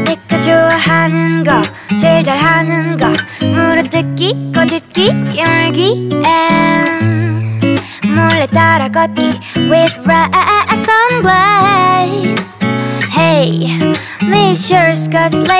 내가 좋아하는 거 제일 잘하는 거 물어뜯기 꼬집기 깨물기 and 몰래 따라 걷기 with rice on blaze. Hey, Miss Yours got